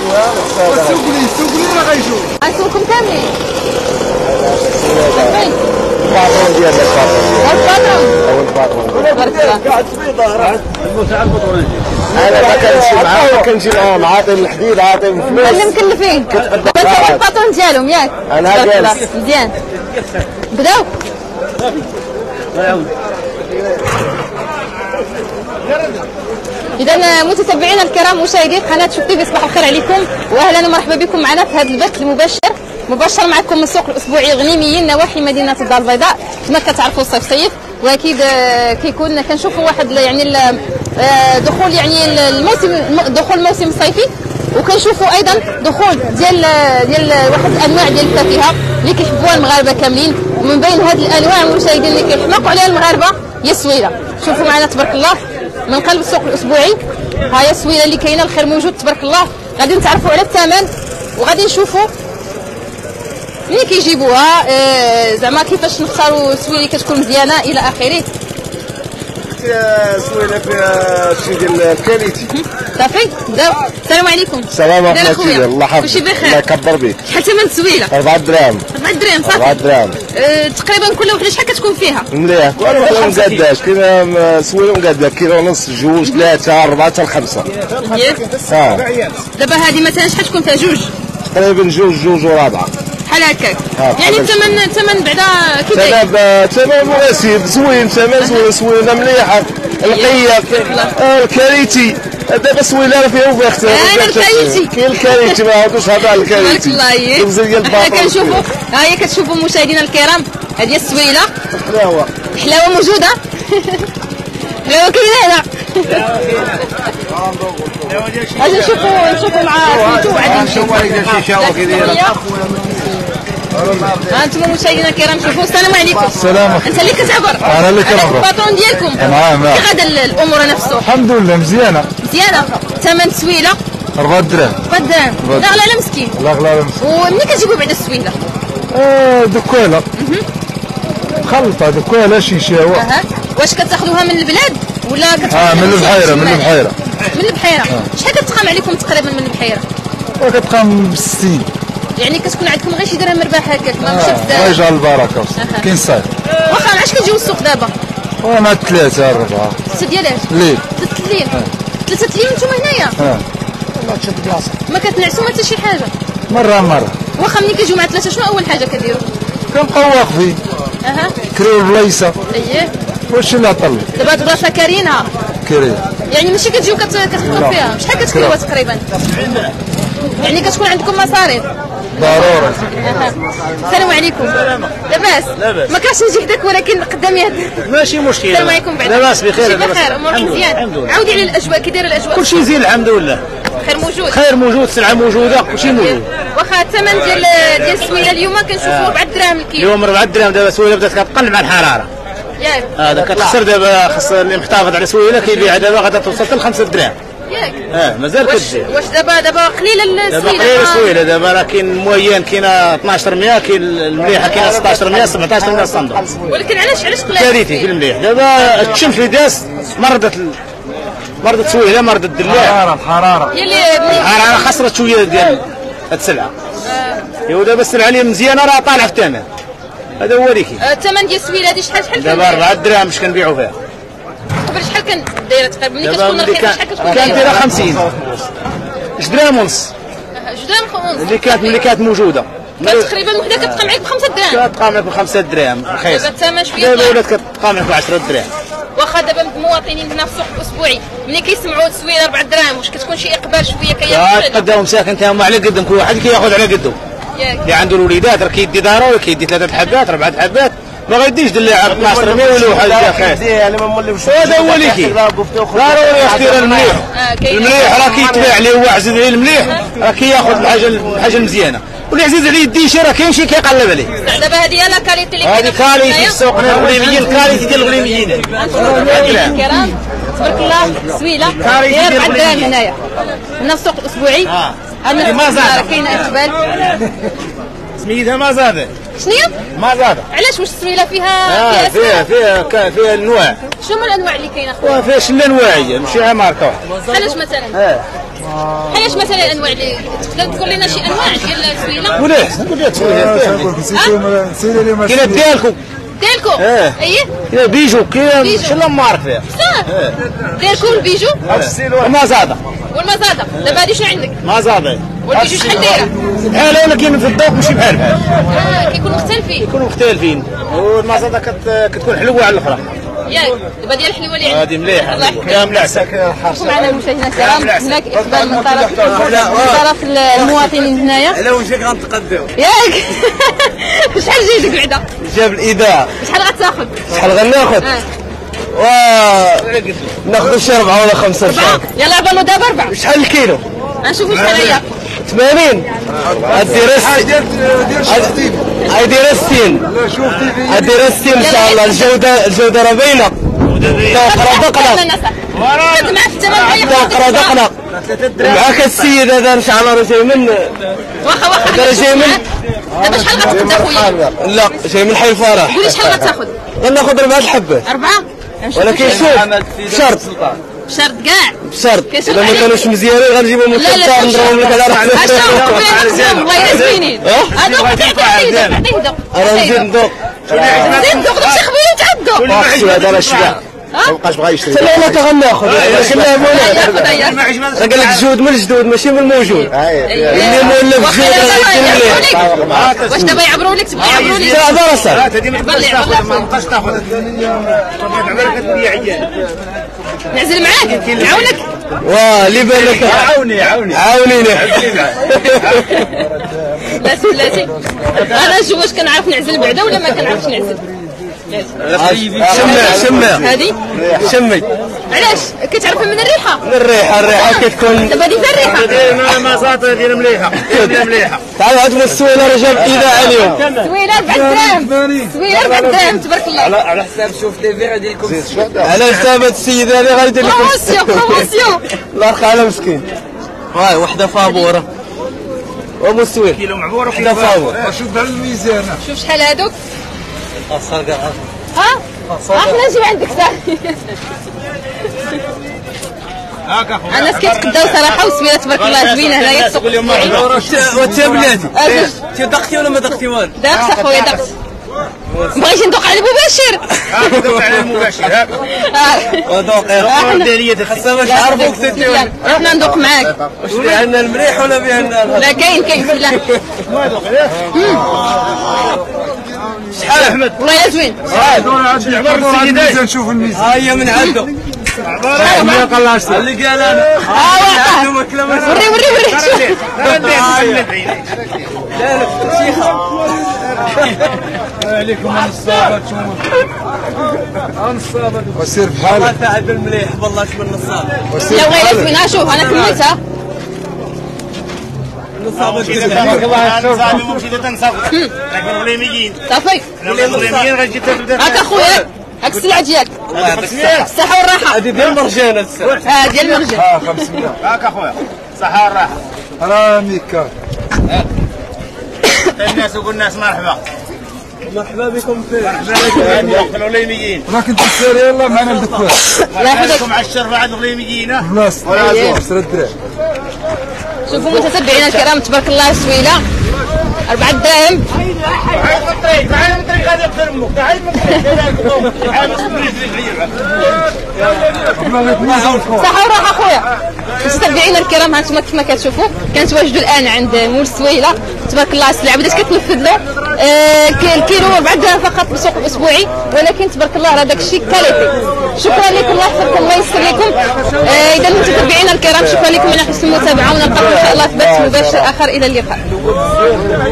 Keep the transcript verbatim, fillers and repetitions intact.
السوق لي السوق لي راه غيجوا اسوقكم كاملين فين الباطون ديال الباطون هو الباطون تبارك الله قاعد في ظهره المتعه البطوليه انا ما كنمشي معاه كنجي معاهم عاطيهم الحديد عاطيهم الفلوس اللي مكلفين بس هو الباطون ديالهم ياك انا جالس مزيان بداو إذا متتبعينا الكرام مشاهدي قناة شوف تيفي صباح الخير عليكم واهلا ومرحبا بكم معنا في هذا البث المباشر مباشر معكم من السوق الاسبوعي غنيميين نواحي مدينة الدار البيضاء. كما كتعرفوا الصيف صيف واكيد كيكون كنشوفوا واحد يعني دخول يعني الموسم دخول الموسم الصيفي وكنشوفوا ايضا دخول ديال ديال واحد الانواع ديال الفاكهه اللي كيحبوها المغاربه كاملين. ومن بين هذه الانواع المشاهدين اللي كيحماقوا عليها المغاربه هي السويله. شوفوا معنا تبارك الله من قلب السوق الاسبوعي ها هي السويله اللي كاينه الخير موجود تبارك الله. غادي نتعرفوا على الثمن وغادي نشوفوا منين كيجيبوها آه زعما كيفاش نختاروا السويله اللي كتكون مزيانه الى اخره. سويله فيها شي ديال الكاليتي صافي بداو. السلام عليكم. السلام ورحمه الله الله يحفظك كلشي بخير الله يكبر بك. شحال ثمن السويله؟ أربعة دراهم أربعة دراهم صافي أربعة دراهم أه تقريبا كل وحده شحال كتكون فيها؟ مليح كل وحده مقاداش كاين سويله مقاده كيلو ونص جوج ثلاثه أربعة حتى لخمسه ياك اه دابا هذه مثلا شحال تكون فيها جوج؟ تقريبا جوج جوج ورابعه بحال هكاك آه يعني الثمن الثمن بعدا كي داير؟ ثمن ثمن مناسب زوين ثمن زوين سويله مليحه نقيه آه الكاريتي دابا السويله راه فيها وفيها اختلاف. انا الكاريتي كاين الكاريتي ما عاودوش هذا على الكاريتي تبارك الله ديال حنا كنشوفوا ها هي كتشوفوا مشاهدينا الكرام هذه السويله حلاوه حلاوه موجوده حلاوه كاينه هنا اجي نشوفوا نشوفوا مع فيتو وعادي نشوفوا ها انتم مشاهدينا الكرام شوفوا. السلام عليكم. السلام. انت اللي كتعبر انا اللي كنعبر الباطون ديالكم نعم نعم. كيف غادا الامور نفسه؟ الحمد لله مزيانه مزيانه. ثمن السويله أربعة دراهم أربعة دراهم لا غلا على مسكين. لا غلا على مسكين. ومنين كتجيبوا بعدا السويله؟ اه دكواله خلطه دكواله شيشاوه. اها واش كتاخذوها من البلاد ولا كتاخذوها اه من البحيره من البحيره من البحيره شحال كتقام عليكم تقريبا من البحيره؟ وكتقام ب ستين يعني كتكون عندكم غير شي درهم مرباح هكاك ما ماشي اه بزاف. يجعل البركه كاين صاير. واخا علاش كتجيو السوق دابا؟ وانا ثلاثه أربعة ست ديالاش؟ الليل ثلاثة الليل ثلاثة الليل نتوما هنايا؟ اه ما كتنعسوا ما حتى شي حاجه؟ مره مره. واخا ملي كيجيو مع ثلاثه شنو اول حاجه كديروا؟ كنبقاو واقفين اها كريو بلايصه اييه واش اللي عطل دابا هاد البلاصه كارينها كريو يعني ماشي كتجيو كتخدموا فيها. شحال كتكلفوا تقريبا؟ يعني كتكون عندكم مصاريف ضروري. السلام عليكم. لاباس؟ ما كانش نجي حداك ولكن قدامي هاد ماشي مشكل. السلام عليكم. بعدا لاباس بخير بخير امورك مزيان. عاودي على الاجواء كي داير الاجواء؟ كلشي زين الحمد لله. خير موجود خير موجود السلعه موجوده كلشي موجود. واخا الثمن ديال ديال السويله اليوم كنشوفوا أربعة دراهم الكيلو. اليوم أربعة دراهم دابا سويله بدات كتقل مع الحراره. ياك هذا كتخسر دابا خاص اللي محتفظ على سويله كيبيع دابا غادا توصل حتى ل خمسة دراهم. ياك اه مازال واش كتزيد. واش دابا دابا قليله السويله؟ دابا قليله السويله دابا راه كاين الموين كاينه اثناش مية كاين المليحه كاينه ستطاش مية سبعطاش مية الصندوق. ولكن علاش علاش قليله؟ كارثي في المليح دابا الشمس اللي داز مرضت ال... مرضت سويله مرضت الدلاع. الحراره الحراره هي اللي بني الحراره خسرت شويه ديال هاد السلعه. ايوا دابا السلعه اللي مزيانه راه طالعه في الثمن. هذا هو اللي كاين. الثمن ديال السويله هذه شحال شحال؟ دابا أربعة دراهم باش كنبيعوا فيها. قبل شحال كان دايره تقريبا ملي كتكون رخيصه شحال كتكون كانت دايره خمسين جوج دراهم ونص جوج دراهم ونص اللي كانت ملي كانت موجوده. تقريبا وحده كتبقى معاك بخمسة دراهم. كتبقى معاك بخمسة دراهم رخيص. دابا الثمن شويه دابا ولات كتبقى معاك بعشرة دراهم. واخا دابا المواطنين هنا في السوق الاسبوعي ملي كيسمعوا السويله أربعة دراهم واش كتكون شي اقبال شويه كياخذوا؟ قدامهم ساكن تاهم على قدهم كل واحد كياخذ على قده. ياك اللي عنده الوليدات راه كيدي ضروري كيدي ثلاثه حبات اربعه حبات ما غيديش دلاع اثناش مية ولا واحد خير. هذا هو اللي كاين ضروري يختار المليح. المليح راه كيتباع عليه هو عزيز عليه المليح راه كياخذ الحاجه الحاجه المزيانه واللي عزيز عليه يدي شي راه كاين شي كيقلب عليه. دابا هذه لا كاليتي اللي هذه كاليتي في السوق الغليميين الكاليتي ديال الغليميين. الكرام تبارك الله سويله داير أربعة دراهم هنايا هنا السوق الاسبوعي. هذه ما زاد كاينه اقبال سميتها ما زاد. شنو هي؟ ما زاد. علاش واش السويله فيها اه فيها فيها فيها فيها الانواع. شنو هما الانواع اللي كاينه خويا؟ وفيها شله انواعيه ماشي ماركه واحده. علاش مثلا؟ اه حياش مثلا الانواع اللي تقدر تقول لنا شي انواع ديال السويله؟ ولاش نقول لك كاين ديالكم ديالكم اه اييه كاين بيجو كاين بيجو. شي لا ما عارف فيها ديالكم البيجو المزاده والمزاده. دابا هادي شنو عندك؟ مزاده والبيجو شحال دايره؟ بحال ولكن في الذوق ماشي بحال بحال اه كيكونوا مختلفين يكونوا مختلفين والمزاده كت... كتكون حلوه على الاخرى ياك. دابا ديال الحلوه اللي عندك هذه مليحه الله يحفظك. كامله عساك معنا المشاهدين الكرام هناك اقبال من طرف من طرف المواطنين هنايا. على وجهك غنتقداو ياك شحال جايبك بعدا؟ جاب الاذاعه شحال غتاخذ؟ شحال غناخذ؟ اه و ناخذ شي أربعة ولا خمسة أربعة يلا عبالو دابا أربعة. شحال الكيلو؟ غنشوفو شحال هي. ثمانين ادير ادير ستين ادير ستين ان شاء الله. الجوده الجوده راه باينه. دقره دقره خد معاه في الثمن. دقره دقره معاك السيد هذا ان شاء الله راه جاي من واخا واخا هذا جاي من دابا شحال غتاخذ اخويا؟ لا جاي من حي الفرح. قولي شحال غتاخذ؟ غناخذ أربعة الحبات أربعة. ولكن شوف بشرط بشرط كاع بشرط اذا ما كانوش مزيانين غنجيبهم من لا لا الكتار نضربهم لك على رحمة اشنو والله الا زوينين. هذوك عطيه عطيه راه نزيد ندوق زيد ندوق داكشي خبير تعدو. واخشي هذا راه شبع ما بقاش بغا يشتري لا لا تغناخذ ولكن لا ياخذ ياخذ. راه قال لك الجود من الجدود ماشي من الموجود. اللي مولف الجود راه يكون مليح. واش دابا يعبروا لك تبغى يعبروا لك؟ هذا راه صح. هذه ما تقدرش تاخذ ما تبقاش تاخذ عمرك تبيع عيال نعزل معاك نعاونك. واه اللي بان لك عاوني عاوني عاونيني بلاتي بلاتي. انا نشوف واش كنعرف نعزل بعدا ولا ما كنعرفش نعزل. شمع شمع هذه شمي علاش كتعرفها من الريحه؟ من الريحه الريحه كتكون دابا هذه فيها الريحه. ما زاطه ديال مليحه مليحه. تعالوا عندنا السويله راه جاب اذاعه اليوم. سويله أربعة دراهم سويله أربعة دراهم تبارك الله. على حساب شوف ديفيع ديالكم على حساب هذا السيد هذا غادي لكم بروموسيون بروموسيون. الله يرحم على مسكين. هاي وحده فابوره ومسوي كيلو معبور وحده فابور. شوف على الميزان. شوف شحال هادوك. اصغر كاع ها ها حنا نجيو عندك ثاني. هاك اخويا الناس كيتقداو صراحه وسويله تبارك الله زوينه هنايا السوق الاسبوعي. وانت بلاتي أجل. انت دقتي ولا ما دقتي والو؟ داقت اخويا داقت. بغيتي ندوق على المباشر. هاك دوق على المباشر هاك ودوق ديريه خاصها باش نعرفوك لا احنا ندوق معاك. واش فيه عندنا المليح ولا فيه عندنا لا كاين كاين لا شحال احمد والله يا زوين. الميزان نشوف الميزان. ها هي من عنده ما قلاش اللي قال انا ها واقع وري وري وري شوف. لا لا شيخه عليكم النصابه النصابه وسير بحالك. ما تعب المليح والله من النصابه. لا والله يا زوين. ها شوف انا كملتها. النصابه تبارك الله نصابي ممشي تنصاب لكن غليميين صافي غليميين غتجي تبدا هاك اخويا هاك السلعه ديالك. الصحه والراحه. هذه ديال المرجان هذا اه ديال المرجان. اه خمسمية. هاك اخويا صحه والراحه. راه ميكا. الناس وقول الناس مرحبا مرحبا بكم في مرحبا بكم الغليميين. راك انت سير يلا معنا الدكتور. الله يحفظك. عليكم على الشر بعد الغليميين. بلاص عشرة دراهم. شوفوا متتبعينا الكرام تبارك الله سويله أربعة دراهم. تعال من الطريق تعال من الطريق غادي يقتل امك تعال من الطريق تعال صحة وراحة اخويا. متتبعينا الكرام هانتوما كيف ما كتشوفوا كنتواجدوا الان عند مول سويله تبارك الله. السلعه بدات كتنفذ له. آه الكيلو أربعة دراهم فقط بالسوق الاسبوعي ولكن تبارك الله راه داك الشيء كاليتي. شكرا لكم الله يحفظكم الله يسر لكم. آه اذا متتبعينا الكرام شكرا لكم على حسن المتابعه ونلقاكم ان شاء الله في بث مباشر اخر. الى اللقاء.